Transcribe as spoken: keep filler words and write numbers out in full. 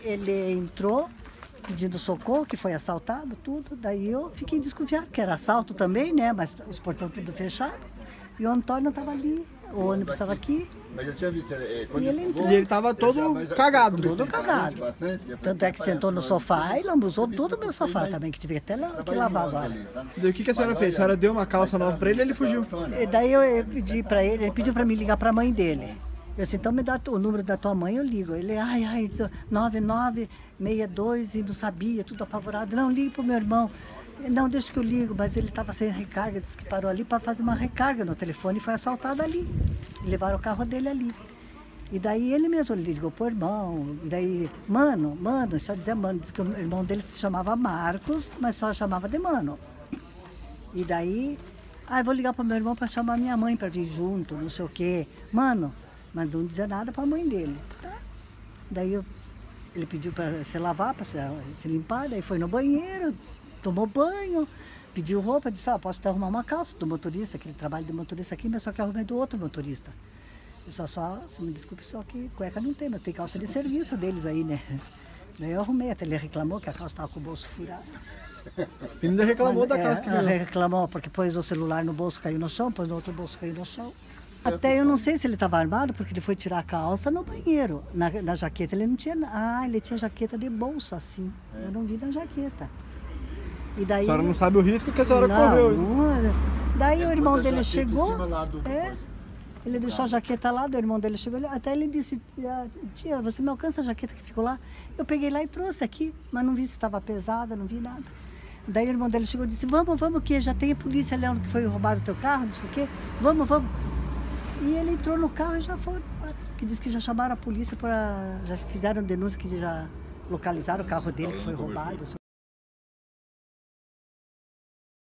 ele entrou pedindo socorro, que foi assaltado, tudo. Daí eu fiquei desconfiado, que era assalto também, né? Mas os portões tudo fechado. E o Antônio estava ali, o ônibus estava aqui. Mas eu tinha visto, é, E ele entrou. E ele tava todo cagado. Todo cagado. Tanto é que sentou no sofá e lambuzou tudo o meu sofá também, que tive até la- que lavar agora. Daí o que, que a senhora fez? A senhora deu uma calça nova pra ele e ele fugiu. E daí eu eu pedi para ele, ele pediu para mim ligar para a mãe dele. Eu disse, então me dá o número da tua mãe, eu ligo. Ele, ai, ai, nove nove seis dois, e não sabia, tudo apavorado. Não, ligue pro meu irmão. Não, deixa que eu ligo, mas ele estava sem recarga, disse que parou ali para fazer uma recarga no telefone e foi assaltado ali. E levaram o carro dele ali. E daí ele mesmo ligou pro irmão, e daí, mano, mano, só dizia mano, disse que o irmão dele se chamava Marcos, mas só chamava de mano. E daí, ah, eu vou ligar pro meu irmão para chamar minha mãe para vir junto, não sei o quê. Mano, mas não dizia nada para a mãe dele, tá? Daí eu, ele pediu para se lavar, para se, se limpar, daí foi no banheiro, tomou banho, pediu roupa, disse, ó, posso te arrumar uma calça do motorista, que ele trabalha de motorista aqui, mas só que eu arrumei do outro motorista. Eu só, só, se me desculpe, só que cueca não tem, mas tem calça de serviço deles aí, né? Daí eu arrumei, até ele reclamou que a calça estava com o bolso furado. Ele ainda reclamou Mas, da é, calça que ela deu. reclamou porque pôs o celular no bolso, caiu no chão, pôs no outro bolso, caiu no chão. Até eu não sei se ele estava armado, porque ele foi tirar a calça no banheiro. Na, na jaqueta ele não tinha. Ah, ele tinha jaqueta de bolsa, assim. Eu não vi na jaqueta. E daí, A senhora não sabe o risco que a senhora não, correu. não, daí É, o irmão bota a dele jaqueta em chegou. cima lá do- do É, coisa. ele deixou a jaqueta lá, o irmão dele chegou. Até ele disse: "Ah, tia, você me alcança a jaqueta que ficou lá?" Eu peguei lá e trouxe aqui, mas não vi se estava pesada, não vi nada. Daí o irmão dele chegou e disse: Vamos, vamos, que já tem a polícia ali onde que foi roubado o teu carro, não sei o quê. Vamos, vamos. E ele entrou no carro e já foi embora. Que disse que já chamaram a polícia, pra, já fizeram denúncia que já localizaram o carro dele que foi roubado.